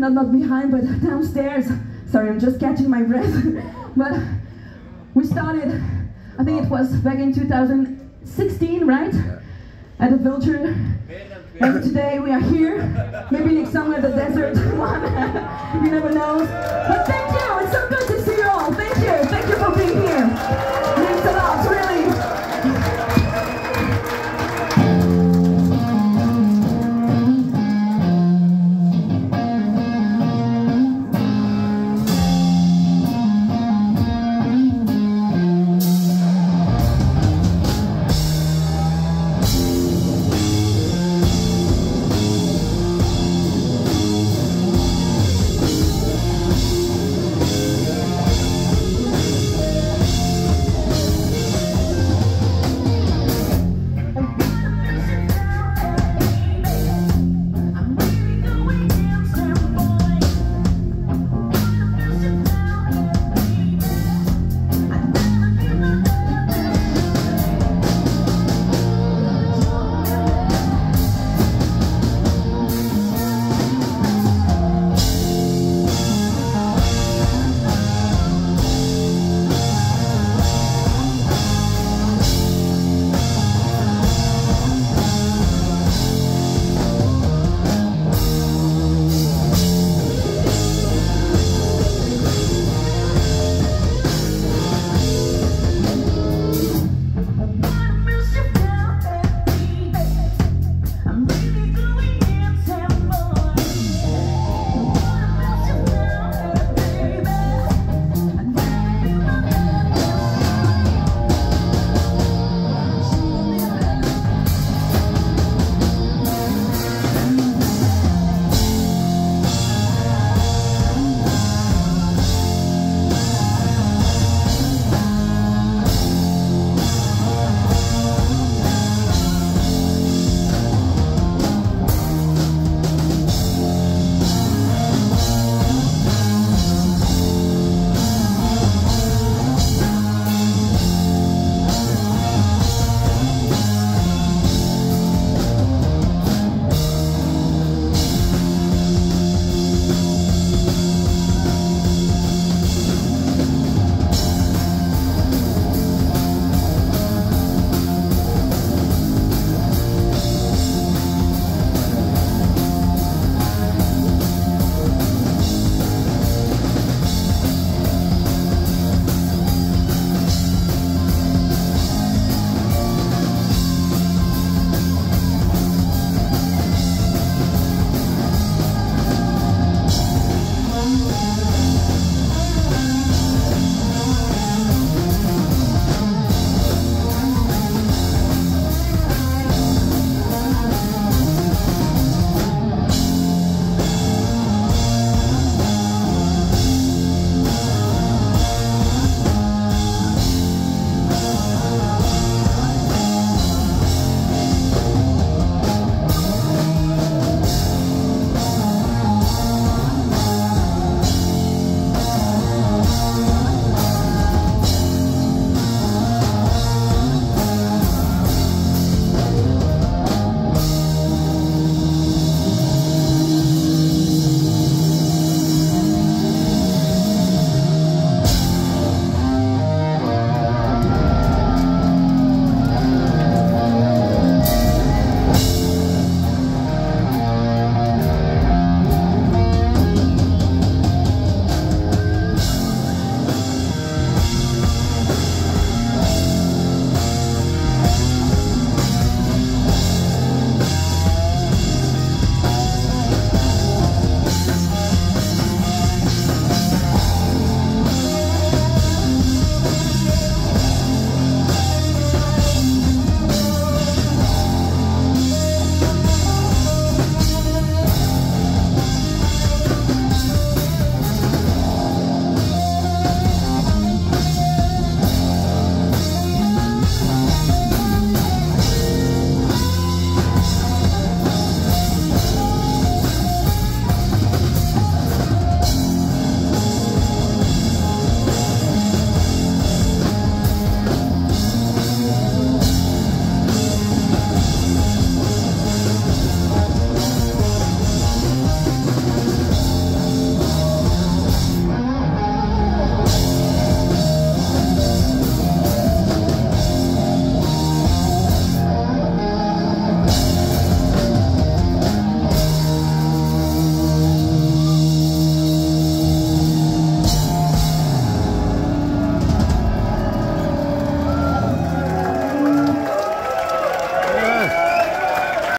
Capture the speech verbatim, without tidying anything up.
not not behind, but downstairs. Sorry, I'm just catching my breath. But we started, I think it was back in two thousand sixteen, right? At the Vulture. And today we are here. Maybe next summer the desert one. You never know. But thank you. It's so good to see you all. Thank you. Thank you for being here.